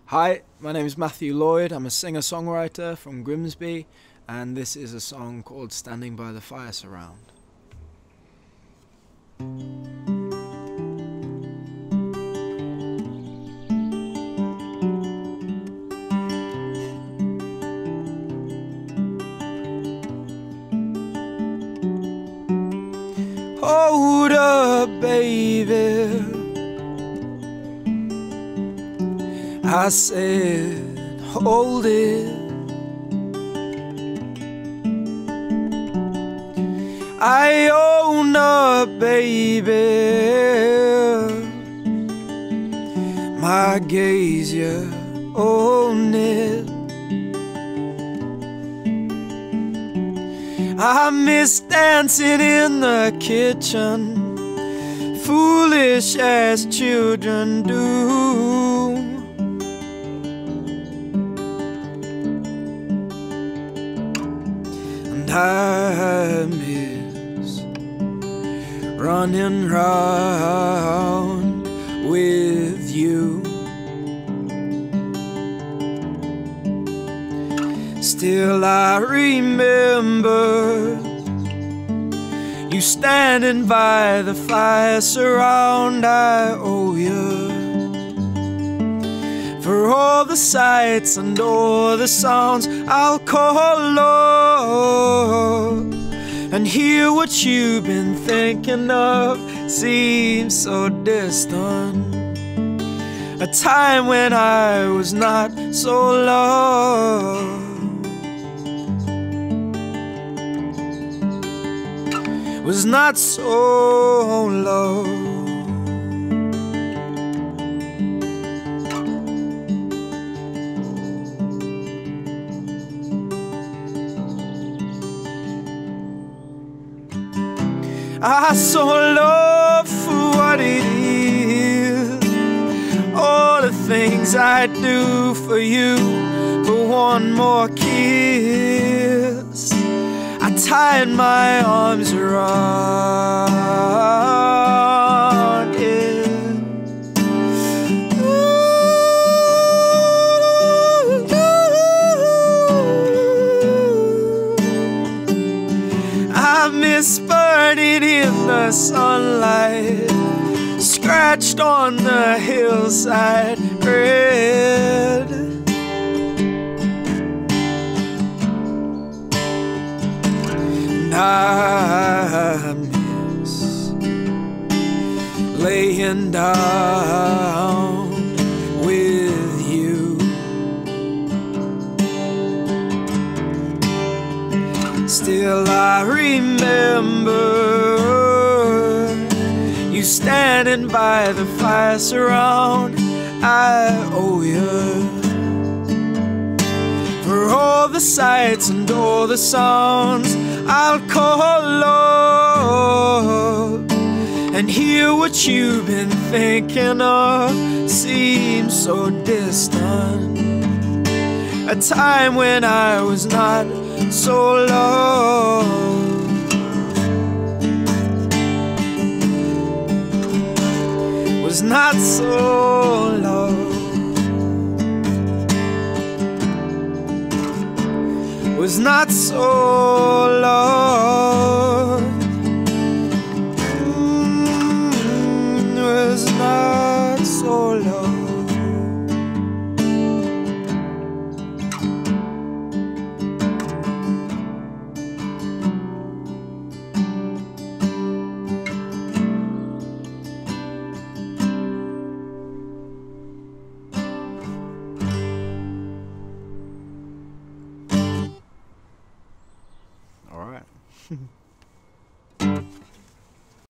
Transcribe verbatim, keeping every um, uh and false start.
Hi, my name is Matthew Lloyd. I'm a singer-songwriter from Grimsby, and this is a song called Standing by the Fire Surround. Hold up, baby, I said, hold it. I own up, baby, my gaze, you own it. I miss dancing in the kitchen, foolish as children do. And I miss running round with you. Still I remember you standing by the fire surround. I owe you for all the sights and all the sounds. I'll call up and hear what you've been thinking of. Seems so distant, a time when I was not so lost, was not so low. I saw love for what it is, all the things I'd do for you, for one more kiss. I tied my arms around it. I miss burning in the sunlight, scratched on the hillside red. I miss laying down with you. Still I remember you standing by the fire surround. I owe you for all the sights and all the sounds. I'll call up and hear what you've been thinking of. Seems so distant, a time when I was not so low, was not so low, was not so low, mm, was not so low. All right.